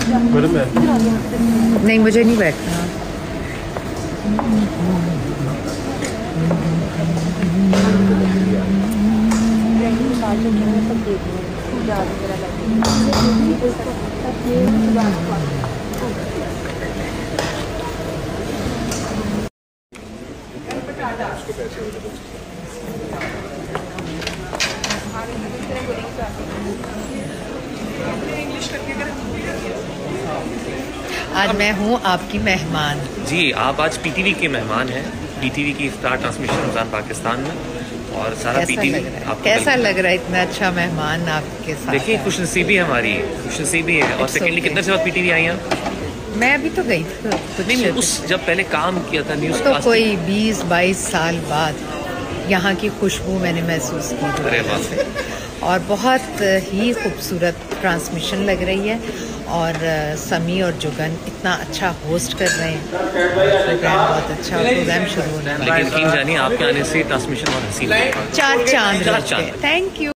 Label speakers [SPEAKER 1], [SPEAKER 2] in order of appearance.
[SPEAKER 1] नहीं, मुझे नहीं बैठना। आज मैं हूँ आपकी मेहमान।
[SPEAKER 2] जी, आप आज पीटीवी के मेहमान हैं। पीटीवी की इफ्तार ट्रांसमिशन रमज़ान पाकिस्तान में, और सारा पीटीवी आपको
[SPEAKER 1] कैसा लग रहा है इतना अच्छा मेहमान आपके साथ?
[SPEAKER 2] देखिए, खुशनसीबी हमारी, खुशनसीबी है। और सेकेंडली कितने से बाद पीटीवी आई हैं?
[SPEAKER 1] मैं अभी तो गई थी
[SPEAKER 2] नहीं, उस जब पहले काम किया था न्यूज़
[SPEAKER 1] तो कोई 20-22 साल बाद यहाँ की खुशबू मैंने महसूस की दोबारा से, और बहुत ही खूबसूरत ट्रांसमिशन लग रही है। और समी और जुगन इतना अच्छा होस्ट कर रहे हैं, प्रोग्राम बहुत अच्छा, प्रोग्राम शुरू होने वाला है।
[SPEAKER 2] लेकिन यकीन जानिए, आपके आने से ट्रांसमिशन बहुत हसीन,
[SPEAKER 1] 4 चांद। Thank you.